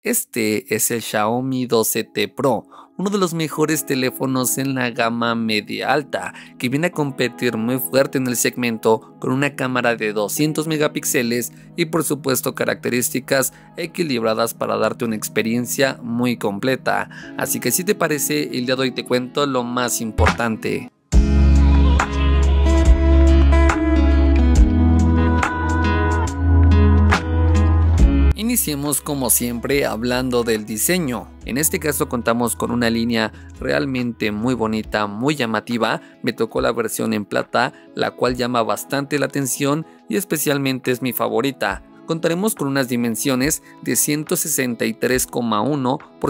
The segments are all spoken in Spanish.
Este es el Xiaomi 12T Pro, uno de los mejores teléfonos en la gama media alta, que viene a competir muy fuerte en el segmento con una cámara de 200 megapíxeles y por supuesto características equilibradas para darte una experiencia muy completa. Así que si te parece, el día de hoy te cuento lo más importante. Iniciemos como siempre hablando del diseño. En este caso contamos con una línea realmente muy bonita, muy llamativa. Me tocó la versión en plata, la cual llama bastante la atención y especialmente es mi favorita. Contaremos con unas dimensiones de 163,1 por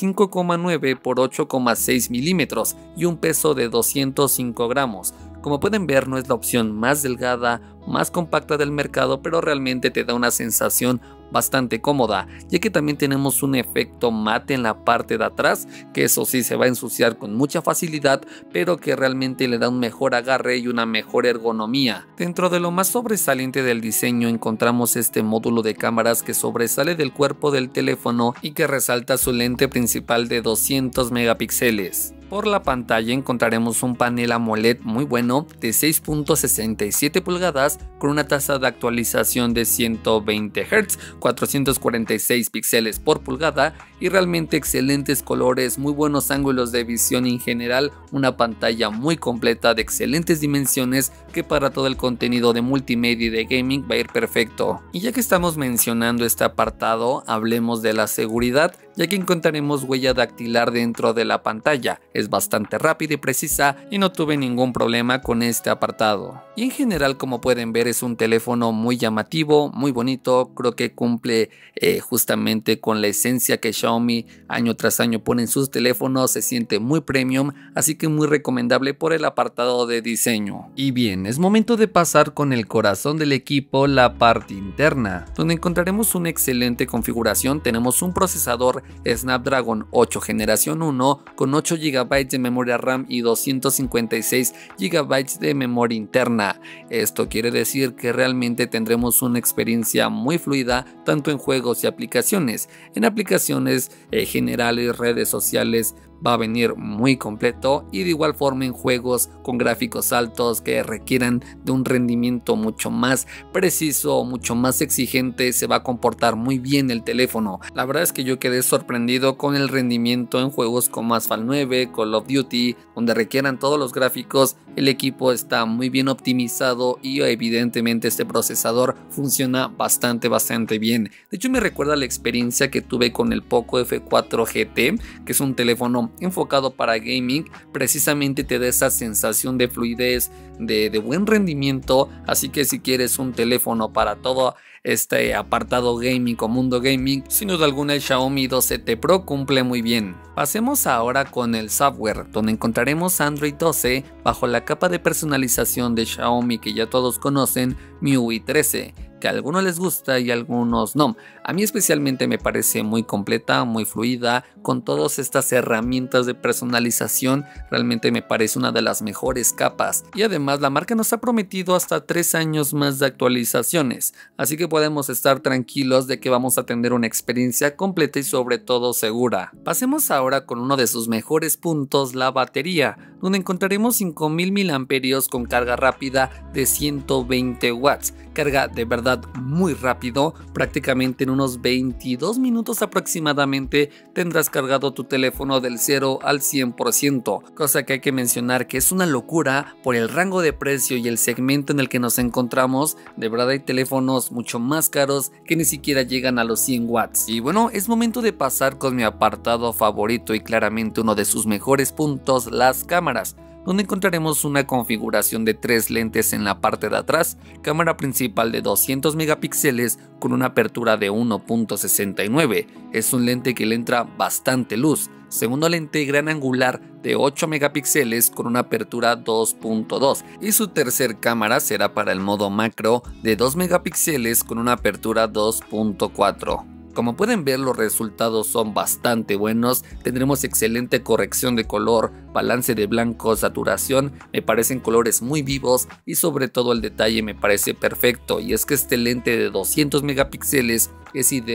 75,9 por 8,6 milímetros y un peso de 205 gramos. Como pueden ver, no es la opción más delgada, más compacta del mercado, pero realmente te da una sensación bastante cómoda, ya que también tenemos un efecto mate en la parte de atrás, que eso sí se va a ensuciar con mucha facilidad, pero que realmente le da un mejor agarre y una mejor ergonomía. Dentro de lo más sobresaliente del diseño encontramos este módulo de cámaras que sobresale del cuerpo del teléfono y que resalta su lente principal de 200 megapíxeles. Por la pantalla encontraremos un panel AMOLED muy bueno de 6.67 pulgadas con una tasa de actualización de 120 Hz, 446 píxeles por pulgada y realmente excelentes colores, muy buenos ángulos de visión y en general una pantalla muy completa de excelentes dimensiones que para todo el contenido de multimedia y de gaming va a ir perfecto. Y ya que estamos mencionando este apartado, hablemos de la seguridad, ya que encontraremos huella dactilar dentro de la pantalla. Es bastante rápida y precisa y no tuve ningún problema con este apartado. Y en general, como pueden ver, es un teléfono muy llamativo, muy bonito. Creo que cumple justamente con la esencia que Xiaomi año tras año pone en sus teléfonos. Se siente muy premium, así que muy recomendable por el apartado de diseño. Y bien, es momento de pasar con el corazón del equipo, la parte interna, donde encontraremos una excelente configuración. Tenemos un procesador Snapdragon 8 generación 1 con 8 GB de memoria RAM y 256 GB de memoria interna. Esto quiere decir que realmente tendremos una experiencia muy fluida tanto en juegos y aplicaciones. En aplicaciones generales, redes sociales, va a venir muy completo y de igual forma en juegos con gráficos altos que requieran de un rendimiento mucho más preciso, mucho más exigente, se va a comportar muy bien el teléfono. La verdad es que yo quedé sorprendido con el rendimiento en juegos como Asphalt 9, Call of Duty, donde requieran todos los gráficos. El equipo está muy bien optimizado y evidentemente este procesador funciona bastante bien. De hecho me recuerda la experiencia que tuve con el Poco F4 GT, que es un teléfono enfocado para gaming. Precisamente te da esa sensación de fluidez, de buen rendimiento, así que si quieres un teléfono para todo este apartado gaming o mundo gaming, sin duda alguna el Xiaomi 12T Pro cumple muy bien. Pasemos ahora con el software, donde encontraremos Android 12 bajo la capa de personalización de Xiaomi que ya todos conocen, MIUI 13, que a algunos les gusta y a algunos no. A mí especialmente me parece muy completa, muy fluida, con todas estas herramientas de personalización. Realmente me parece una de las mejores capas y además la marca nos ha prometido hasta 3 años más de actualizaciones, así que podemos estar tranquilos de que vamos a tener una experiencia completa y sobre todo segura. Pasemos ahora con uno de sus mejores puntos, la batería, donde encontraremos 5000 mAh con carga rápida de 120 watts, carga de verdad muy rápido. Prácticamente en unos 22 minutos aproximadamente tendrás cargado tu teléfono del 0 al 100%, cosa que hay que mencionar que es una locura por el rango de precio y el segmento en el que nos encontramos. De verdad hay teléfonos mucho más caros que ni siquiera llegan a los 100 watts. Y bueno, es momento de pasar con mi apartado favorito y claramente uno de sus mejores puntos, las cámaras, donde encontraremos una configuración de 3 lentes en la parte de atrás, cámara principal de 200 megapíxeles con una apertura de 1.69, es un lente que le entra bastante luz. Segundo lente gran angular de 8 megapíxeles con una apertura 2.2 y su tercer cámara será para el modo macro de 2 megapíxeles con una apertura 2.4. Como pueden ver, los resultados son bastante buenos. Tendremos excelente corrección de color, balance de blanco, saturación, me parecen colores muy vivos y sobre todo el detalle me parece perfecto, y es que este lente de 200 megapíxeles es ideal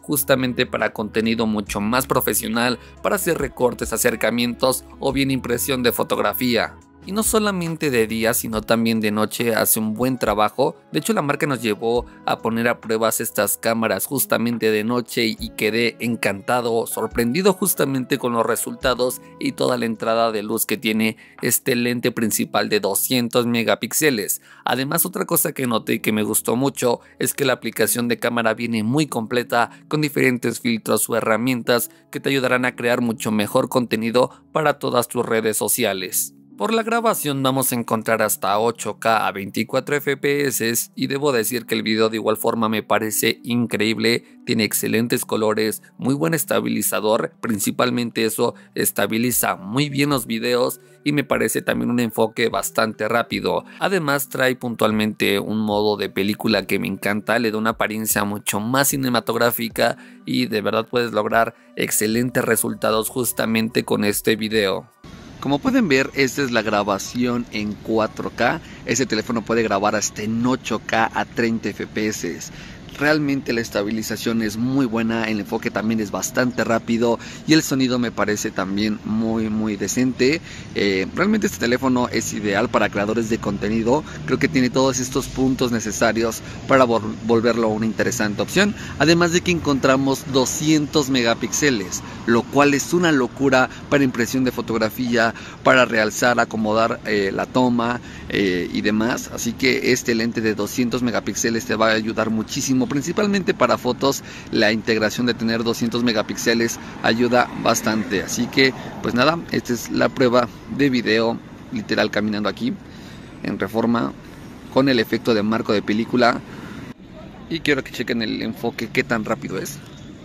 justamente para contenido mucho más profesional, para hacer recortes, acercamientos o bien impresión de fotografía. Y no solamente de día, sino también de noche hace un buen trabajo. De hecho, la marca nos llevó a poner a pruebas estas cámaras justamente de noche y quedé encantado, sorprendido justamente con los resultados y toda la entrada de luz que tiene este lente principal de 200 megapíxeles. Además, otra cosa que noté y que me gustó mucho es que la aplicación de cámara viene muy completa con diferentes filtros o herramientas que te ayudarán a crear mucho mejor contenido para todas tus redes sociales. Por la grabación vamos a encontrar hasta 8K a 24 FPS y debo decir que el video de igual forma me parece increíble, tiene excelentes colores, muy buen estabilizador, principalmente eso estabiliza muy bien los videos y me parece también un enfoque bastante rápido. Además trae puntualmente un modo de película que me encanta, le da una apariencia mucho más cinematográfica y de verdad puedes lograr excelentes resultados justamente con este video. Como pueden ver, esta es la grabación en 4K. Este teléfono puede grabar hasta en 8K a 30 FPS. Realmente la estabilización es muy buena, el enfoque también es bastante rápido y el sonido me parece también muy decente. Realmente este teléfono es ideal para creadores de contenido, creo que tiene todos estos puntos necesarios para volverlo una interesante opción. Además de que encontramos 200 megapíxeles, lo cual es una locura para impresión de fotografía, para realzar, acomodar la toma y demás. Así que este lente de 200 megapíxeles te va a ayudar muchísimo, principalmente para fotos. La integración de tener 200 megapíxeles ayuda bastante. Así que pues nada, esta es la prueba de video literal caminando aquí en Reforma con el efecto de marco de película, y quiero que chequen el enfoque, qué tan rápido es.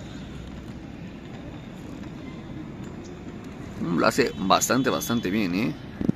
Lo hace bastante bien,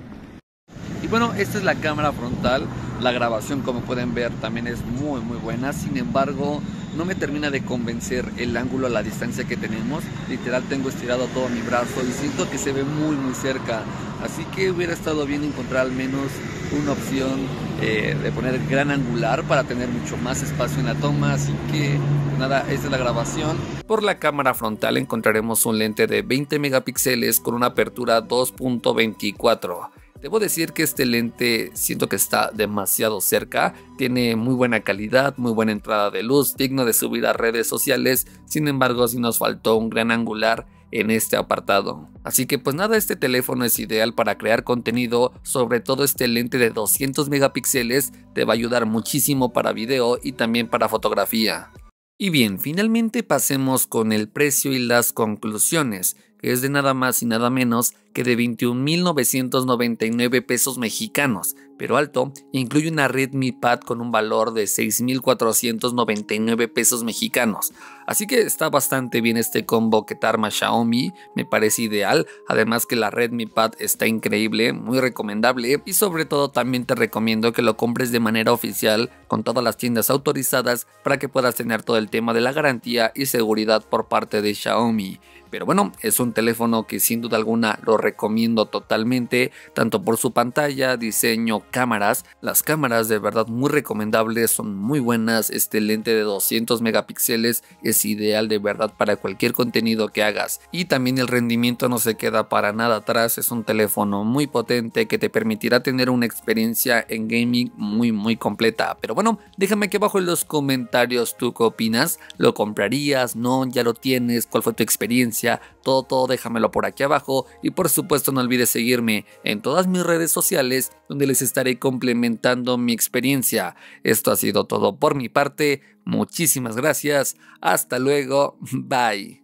Y bueno, esta es la cámara frontal. La grabación, como pueden ver, también es muy buena. Sin embargo, no me termina de convencer el ángulo a la distancia que tenemos. Literal tengo estirado todo mi brazo y siento que se ve muy cerca. Así que hubiera estado bien encontrar al menos una opción de poner gran angular para tener mucho más espacio en la toma. Así que nada, esta es la grabación. Por la cámara frontal encontraremos un lente de 20 megapíxeles con una apertura 2.24. Debo decir que este lente siento que está demasiado cerca, tiene muy buena calidad, muy buena entrada de luz, digno de subir a redes sociales. Sin embargo, sí nos faltó un gran angular en este apartado. Así que pues nada, este teléfono es ideal para crear contenido, sobre todo este lente de 200 megapíxeles te va a ayudar muchísimo para video y también para fotografía. Y bien, finalmente pasemos con el precio y las conclusiones, que es de nada más y nada menos que de 21,999 pesos mexicanos, pero alto, incluye una Redmi Pad con un valor de 6,499 pesos mexicanos. Así que está bastante bien este combo que te arma Xiaomi, me parece ideal. Además que la Redmi Pad está increíble, muy recomendable, y sobre todo también te recomiendo que lo compres de manera oficial con todas las tiendas autorizadas para que puedas tener todo el tema de la garantía y seguridad por parte de Xiaomi. Pero bueno, es un teléfono que sin duda alguna lo recomiendo totalmente, tanto por su pantalla, diseño, cámaras. Las cámaras de verdad muy recomendables, son muy buenas. Este lente de 200 megapíxeles es ideal de verdad para cualquier contenido que hagas. Y también el rendimiento no se queda para nada atrás, es un teléfono muy potente que te permitirá tener una experiencia en gaming muy completa. Pero bueno, déjame aquí abajo en los comentarios tú qué opinas. ¿Lo comprarías? ¿No? ¿Ya lo tienes? ¿Cuál fue tu experiencia? Todo déjamelo por aquí abajo, y por supuesto no olvides seguirme en todas mis redes sociales donde les estaré complementando mi experiencia. Esto ha sido todo por mi parte, muchísimas gracias, hasta luego, bye.